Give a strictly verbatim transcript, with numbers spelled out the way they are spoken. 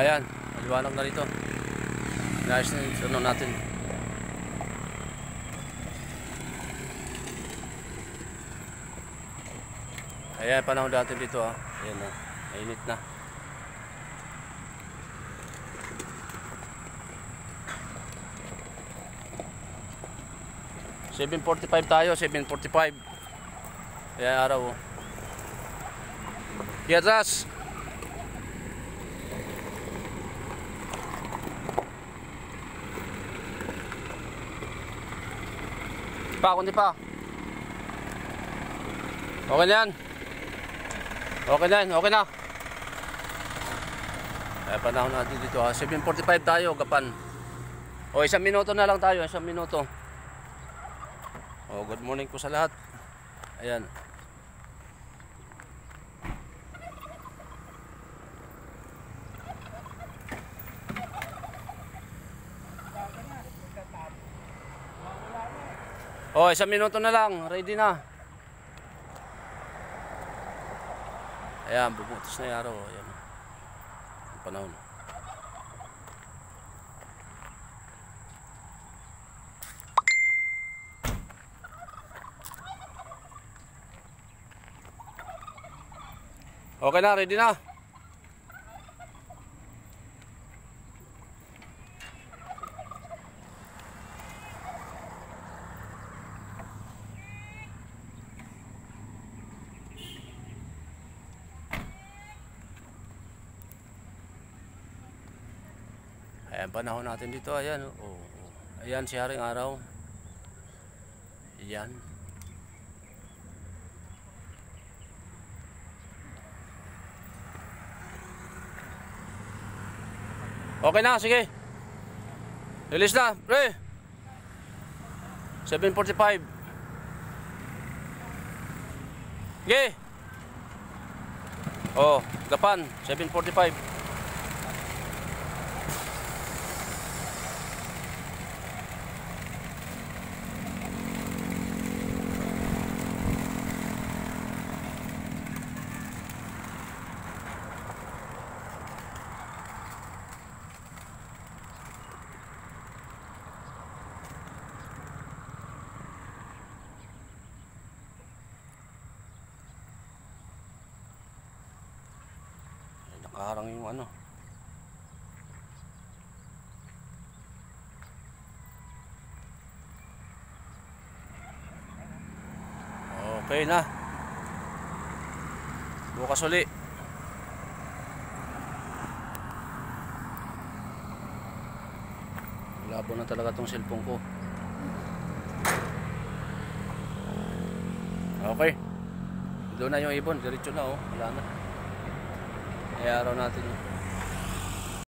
Ayan, maliwanag na dito. Nice na yung suno natin. Ayan, panahon natin dito ah. Ayan na, mainit na. seven forty-five tayo, seven forty-five. Ayan araw oh. Kiatras. Pa, kundi pa. Okay na yan. Okay na yan, okay na. Ay, panahon natin dito ha. seven forty-five tayo, gapan. O, isang minuto na lang tayo, isang minuto. O, good morning po sa lahat. Ayan. O, isang minuto na lang, ready na. Ayan, bumutos na yung araw. Ayan. Ang panahon. Okay na, ready na. Ayan, panahon natin dito. Ayan, oh, oh. Ayan, si Haring Araw. Ayan. Okay na, sige. Release na, pre. seven forty-five. Sige. Oh, gapan, seven forty-five. Nakaharang yung ano. Okay na. Bukas uli. Labo na talaga tong cellphone ko. Okay. Doon na yung ibon, diretso na oh, wala na. Ay araw natin.